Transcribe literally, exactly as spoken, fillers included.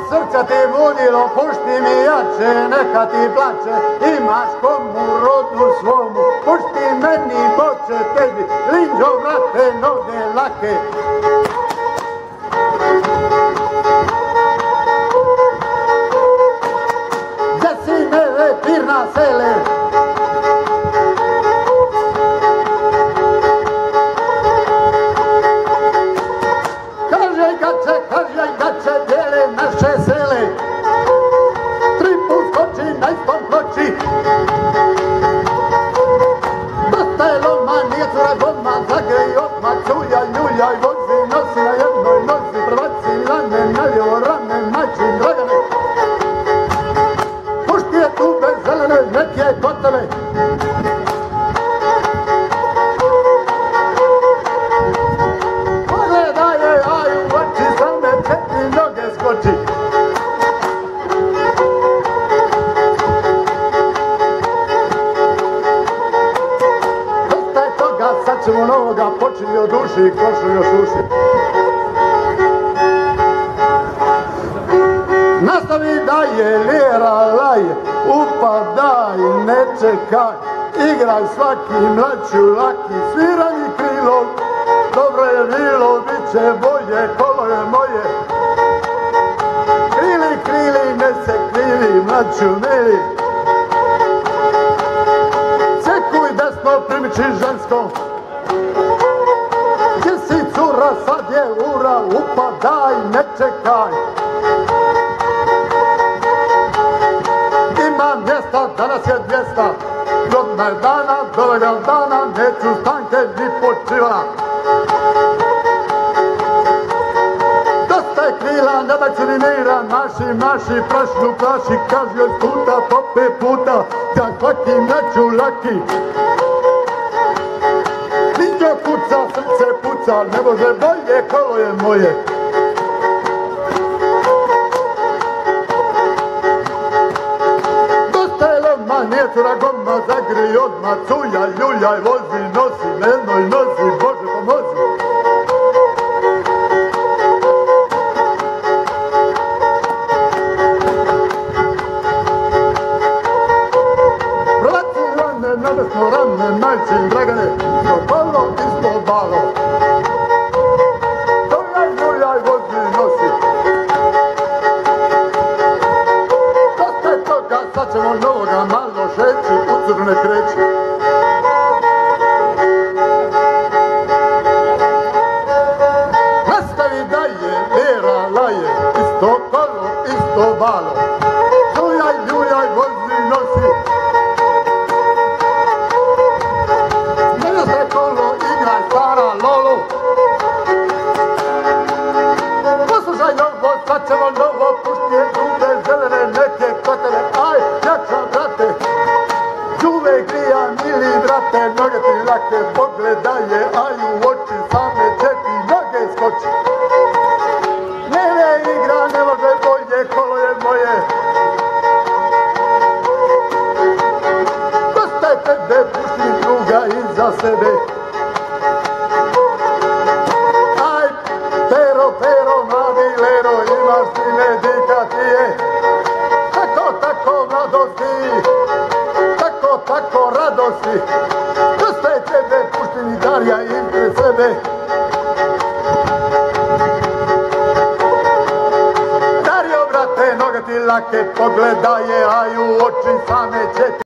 srca ti budilo, pušti mi jače, neka ti plače, imaš komu rodu svomu, pušti meni boče tebi, linđo vrate, noge lake. Gdje si mele, pirna sele, kaže gače bijele naše sele, tri put skoči na istom noći. Dosta je loma, nije cura goma, zagrej odmah, čuja, ljulja i vozi, nosi na jednoj nozi, prvaci lane, naljevo rame, majčin Dragane. Pušti je tu bez zelene, neki je kod tebe. Sad ćemo novoga počinje od duši, košu još uši. Nastavi daje, lira laje, upadaj, ne čekaj, igraj svaki mlađu laki, svirani krilo, dobro je bilo, bit će bolje, kolo je moje. Krili, krili, ne se krili, mlađu mili. Cekuj desno, primiči žensko. Gdje si cura, sad je ura, upadaj, ne čekaj. Ima mjesta, danas je dvijesta, rodna je dana, dolega dana, neću stanke ni počiva. Dosta je krila, ne daj ni mira, naši, naši, prašnu praši, kaži od puta, po pet puta, ja svaki neću laki. Linđo kuca, srce puca, ne može bolje, kolo je moje. Dosta je loma, nije cura goma, zagri odmah, cuja, ljuljaj, vozi, nosi, na jednoj nozi, Bože pomozi. Prolaci rane, nadesno rane, majčin Dragane, balo, isto balo. Doljaj, doljaj, vozi, nosi. Dosta je toga, sad ćemo novoga malo šeći, u crne kreći. Nastavi daje, lira laje, isto kolo, isto balo. Doljaj, doljaj, vozi, nosi. Stara Lolo, poslušaj novo, sad ćemo novo, pušti je druge zelene, neke kotele, aj, jača brate, čuve grija, mili brate, noge ti lake, pogledaje, aj u oči, same četi, noge skoči. Nene igra, ne može bolje, kolo je moje. Dosta je tebe, pušti druga iza sebe. Pero, mladi lero, imaš ti medika ti je. Tako, tako mladosti, tako, tako radosti. Dosta je tebe, pušti mi Darja ispred sebe. Dario, brate, noge ti lake, pogledaje, a u oči same će ti.